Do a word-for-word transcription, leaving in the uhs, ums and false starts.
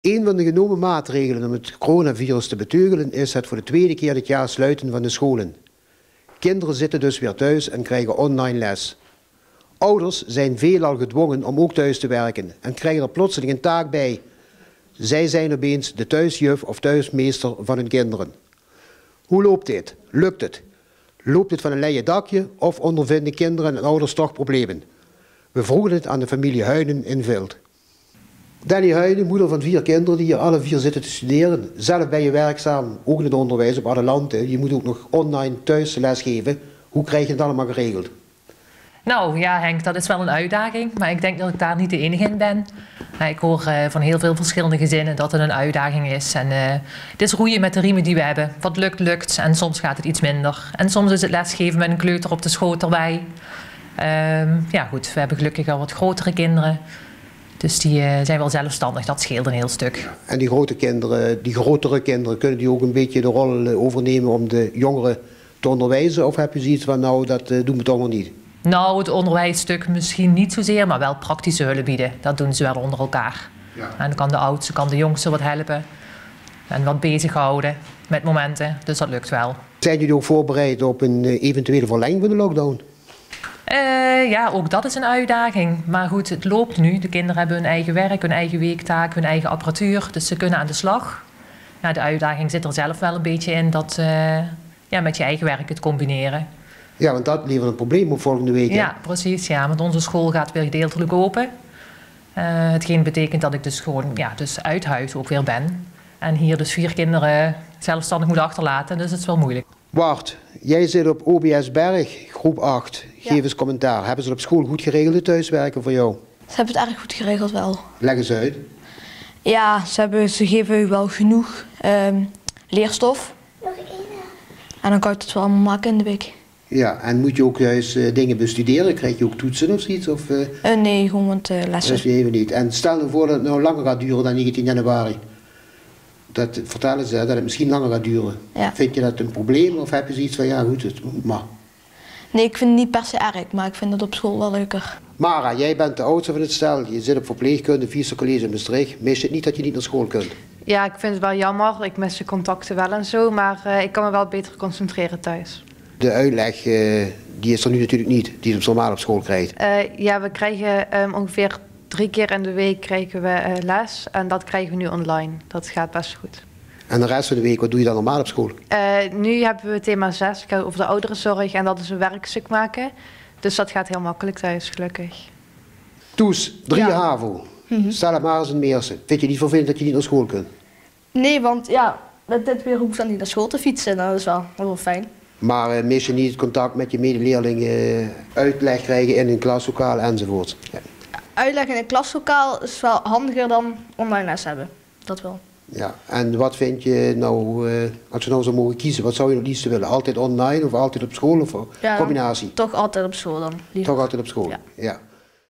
Een van de genomen maatregelen om het coronavirus te beteugelen is het voor de tweede keer dit jaar sluiten van de scholen. Kinderen zitten dus weer thuis en krijgen online les. Ouders zijn veelal gedwongen om ook thuis te werken en krijgen er plotseling een taak bij. Zij zijn opeens de thuisjuf of thuismeester van hun kinderen. Hoe loopt dit? Lukt het? Loopt het van een leien dakje of ondervinden kinderen en ouders toch problemen? We vroegen het aan de familie Huynen in Vild. Danny Huynen, moeder van vier kinderen die hier alle vier zitten te studeren. Zelf ben je werkzaam, ook in het onderwijs op alle landen. Je moet ook nog online thuis lesgeven. Hoe krijg je het allemaal geregeld? Nou ja, Henk, dat is wel een uitdaging, maar ik denk dat ik daar niet de enige in ben. Ik hoor uh, van heel veel verschillende gezinnen dat het een uitdaging is. En uh, het is roeien met de riemen die we hebben. Wat lukt, lukt. En soms gaat het iets minder. En soms is het lesgeven met een kleuter op de schoot erbij. Uh, ja goed, we hebben gelukkig al wat grotere kinderen. Dus die uh, zijn wel zelfstandig, dat scheelt een heel stuk. En die grote kinderen, die grotere kinderen, kunnen die ook een beetje de rol overnemen om de jongeren te onderwijzen? Of heb je zoiets van, nou, dat uh, doen we toch nog niet? Nou, het onderwijsstuk misschien niet zozeer, maar wel praktische hulp bieden. Dat doen ze wel onder elkaar. Ja. En dan kan de oudste, kan de jongste wat helpen. En wat bezighouden met momenten, dus dat lukt wel. Zijn jullie ook voorbereid op een eventuele verlenging van de lockdown? Uh, ja, ook dat is een uitdaging. Maar goed, het loopt nu. De kinderen hebben hun eigen werk, hun eigen weektaak, hun eigen apparatuur. Dus ze kunnen aan de slag. Ja, de uitdaging zit er zelf wel een beetje in dat uh, ja, met je eigen werk het combineren. Ja, want dat levert een probleem op volgende week. Hè? Ja, precies. Ja, want onze school gaat weer gedeeltelijk open. Uh, hetgeen betekent dat ik dus gewoon ja, dus uit huis ook weer ben. En hier dus vier kinderen zelfstandig moet achterlaten. Dus het is wel moeilijk. Bart, jij zit op O B S Berg, groep acht. Geef ja. eens commentaar. Hebben ze op school goed geregeld het thuiswerken voor jou? Ze hebben het erg goed geregeld wel. Leg eens uit. Ja, ze, hebben, ze geven u wel genoeg um, leerstof. Nog één. En dan kan je het wel allemaal maken in de week. Ja, en moet je ook juist uh, dingen bestuderen? Krijg je ook toetsen of zoiets? Of, uh... Uh, nee, gewoon uh, lessen. Dat is even niet. En stel je voor dat het nou langer gaat duren dan negentien januari. Dat vertellen ze, dat het misschien langer gaat duren. Ja. Vind je dat een probleem of heb je zoiets van, ja goed, het moet maar? Nee, ik vind het niet per se erg, maar ik vind het op school wel leuker. Mara, jij bent de oudste van het stel. Je zit op verpleegkunde, Vierse College in Maastricht. Mis je het niet dat je niet naar school kunt? Ja, ik vind het wel jammer. Ik mis de contacten wel en zo, maar uh, ik kan me wel beter concentreren thuis. De uitleg, uh, die is er nu natuurlijk niet, die je normaal op school krijgt. Uh, ja, we krijgen um, ongeveer drie keer in de week krijgen we uh, les en dat krijgen we nu online. Dat gaat best goed. En de rest van de week, wat doe je dan normaal op school? Uh, nu hebben we thema zes, gaat over de ouderenzorg en dat is een werkstuk maken. Dus dat gaat heel makkelijk thuis, gelukkig. Toes, drie ja. HAVO. Mm-hmm. Stel het maar eens in Meersen. Vind je niet vervelend dat je niet naar school kunt? Nee, want ja, met dit weer hoef ik dan niet naar school te fietsen. Dat is wel, wel fijn. Maar uh, mis je niet het contact met je medeleerlingen, uh, uitleg krijgen in een klaslokaal enzovoort? Ja. Uitleg in een klaslokaal is wel handiger dan online les hebben. Dat wel. Ja, en wat vind je nou, uh, als je nou zou mogen kiezen, wat zou je het liefst willen? Altijd online of altijd op school of ja, combinatie? Toch altijd op school dan. Liever. Toch altijd op school, ja. ja.